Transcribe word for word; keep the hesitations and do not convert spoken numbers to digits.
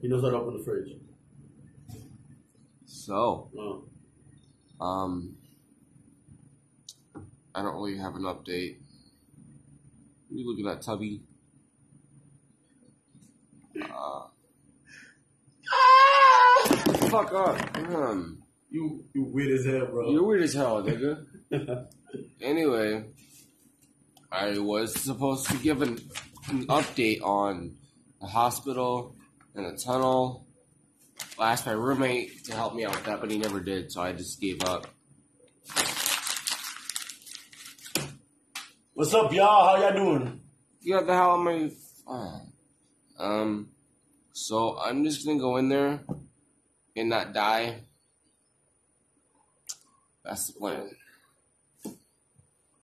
He knows how to open the fridge. So, Oh. um, I don't really have an update. You looking at Tubby? Uh, fuck up. Um, You you weird as hell, bro. you're weird as hell, nigga. Anyway, I was supposed to give an, an update on the hospital and the tunnel. I asked my roommate to help me out with that, but he never did, so I just gave up. What's up, y'all? How y'all doing? Yeah, the hell am I? Oh. Um, so I'm just gonna go in there and not die. That's the plan.